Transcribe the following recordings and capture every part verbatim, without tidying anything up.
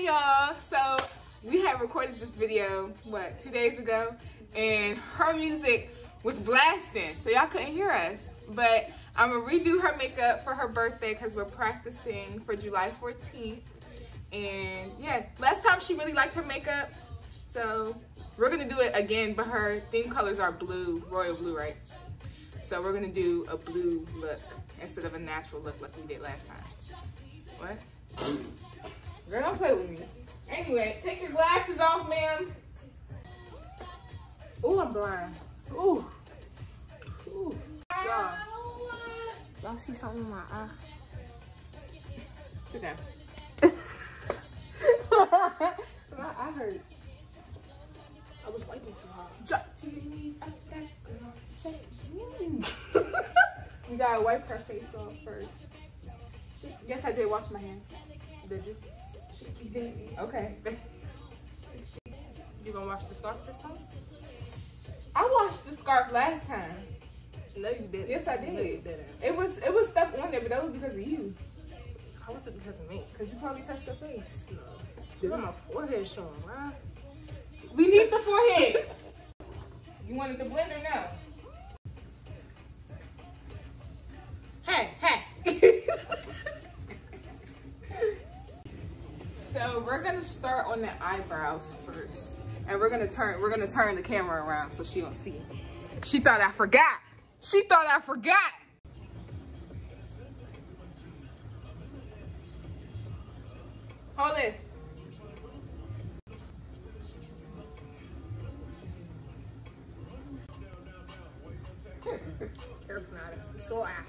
Hey y'all, so we had recorded this video, what, two days ago, and her music was blasting, so y'all couldn't hear us. But I'm gonna redo her makeup for her birthday because we're practicing for July fourteenth. And yeah, last time she really liked her makeup, so we're gonna do it again, but her theme colors are blue, royal blue, right? So we're gonna do a blue look instead of a natural look like we did last time. What? Girl, don't play with me. Anyway, take your glasses off, ma'am. Ooh, I'm blind. Ooh. Ooh. Y'all. Y'all see something in my eye? Sit down. My eye hurts. I was wiping too hard. Drop to your knees. I stack. You gotta wipe her face off first. Yes, I did wash my hands. Did you? You did. Okay. You gonna wash the scarf this time? I washed the scarf last time. No, you didn't. Yes, I did. No, you didn't. It was it was stuff on there, but that was because of you. How was it because of me? Because you probably touched your face. No. Look at my forehead showing, right? We need the forehead. You wanted the blend or no? Hey, hey. So we're gonna start on the eyebrows first, and we're gonna turn we're gonna turn the camera around so she don't see. She thought I forgot. She thought I forgot. Hold this. Careful now, it's so out.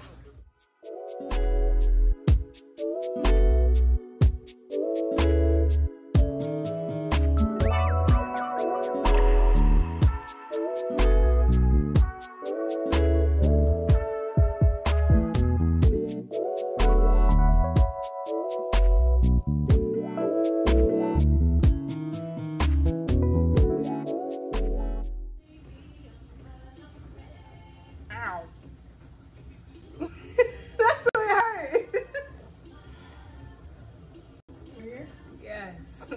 Yes.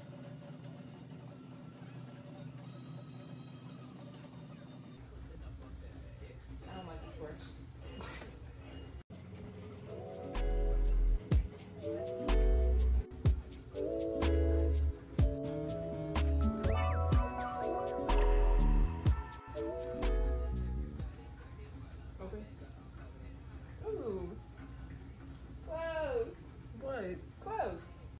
I don't like this brush. Okay. Ooh. Close. What? Close.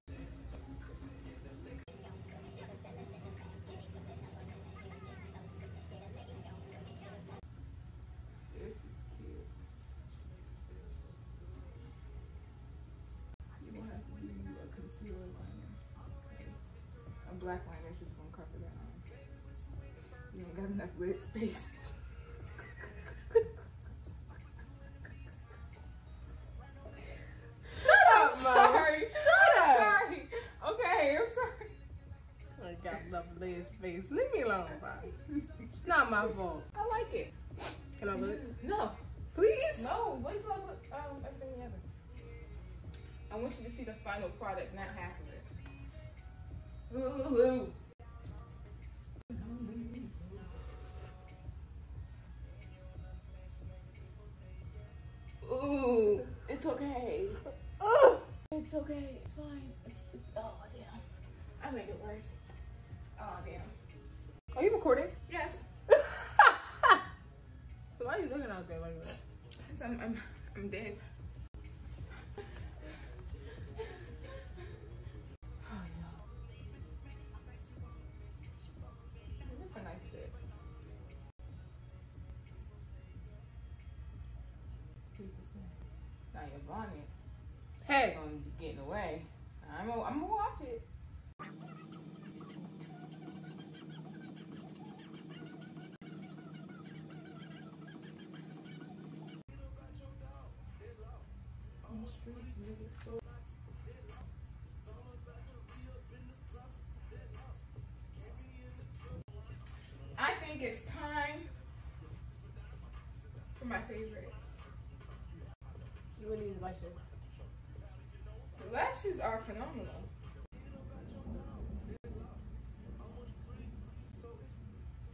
A black liner is just gonna cover that eye. You ain't got enough lid space. Shut up, Mo. Sorry. Shut up. Sorry. Okay, I'm sorry. I got enough lid space. Leave me alone, bro. It's not my fault. I like it. Can I look? No. Please? No. Wait till I look um, everything together. I want you to see the final product, not half of it. Ooh. Ooh. It's okay. Ugh. It's okay. It's fine. It's, it's, oh, damn. I made it worse. Oh, damn. Are you recording? Yes. So why are you looking out there like that? Because I'm, I'm, I'm dead. That's a nice fit. Now your bonnet. Hey. It's gonna be getting away. I'm gonna, I'm gonna watch it. I think it's time for my favorite. You really need lashes. The lashes are phenomenal.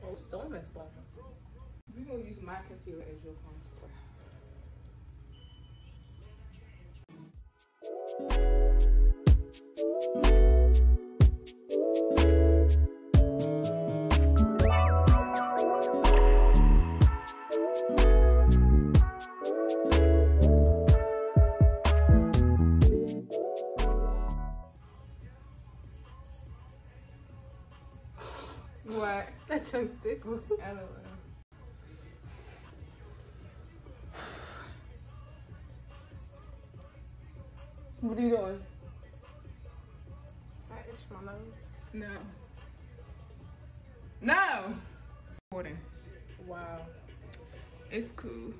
Oh, stone and stone. We're gonna use my concealer as your contour. What? That chunk tickles. I don't know. What are you doing? I itch my nose. No. No! Recording. Wow. It's cool.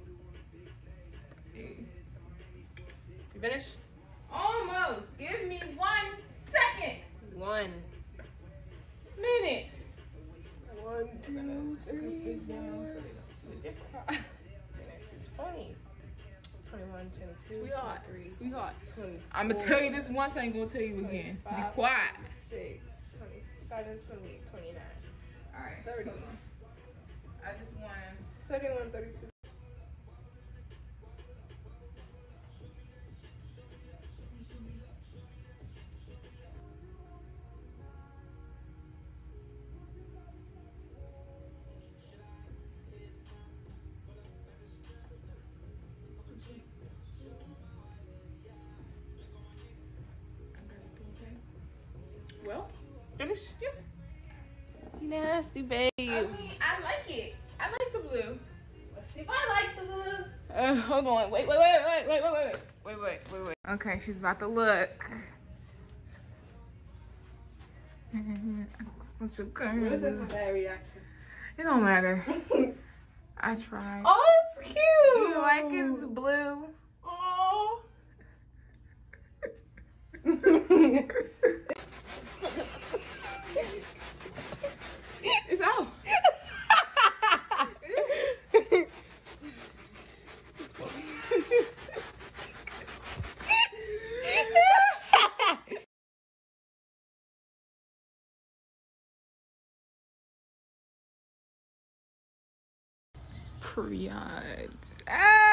Hey. You finished? Almost. Give me one second. One. Minute. One, two, three, four. twenty. twenty-one, twenty-two, Sweetheart. twenty-three, Sweetheart. twenty-four. I'm gonna tell you this once. I ain't gonna tell you again. Be quiet. twenty-six, twenty-seven, twenty-eight, twenty-nine. All right. thirty. Hold on. I just want. thirty-one, thirty-two. Well, Finish? yes. You nasty, babe. I mean, I like it. I like the blue. Let's see if I like the blue. Uh, hold on. Wait, wait, wait, wait, wait, wait, wait, wait, wait, wait, wait. Okay, she's about to look. What's your What is a bad reaction? It don't matter. I tried. Oh, it's cute. You like it? It's blue. Oh. It's out. Period. Ah!